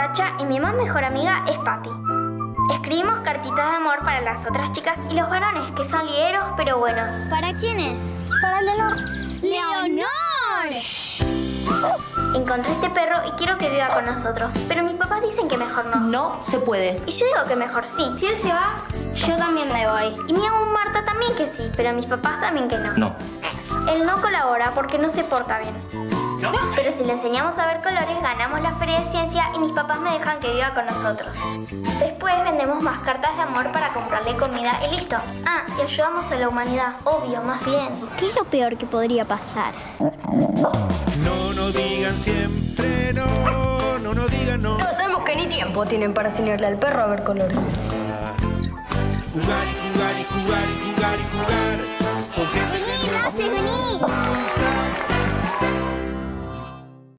Tacha y mi más mejor amiga es Papi. Escribimos cartitas de amor para las otras chicas y los varones, que son lieros pero buenos. ¿Para quién es? Para Leonor. ¡Leonor! Encontré este perro y quiero que viva con nosotros, pero mis papás dicen que mejor no. No se puede. Y yo digo que mejor sí. Si él se va, yo también me voy. Y mi amo Marta también que sí, pero mis papás también que no. No. Él no colabora porque no se porta bien. No. Pero si le enseñamos a ver colores, ganamos la feria de ciencia y mis papás me dejan que viva con nosotros. Después vendemos más cartas de amor para comprarle comida y listo. Ah, y ayudamos a la humanidad. Obvio, más bien. ¿Qué es lo peor que podría pasar? No nos digan siempre no, no nos digan no. Todos sabemos que ni tiempo tienen para enseñarle al perro a ver colores. Jugar y jugar y jugar y jugar y jugar con gente que nos gusta.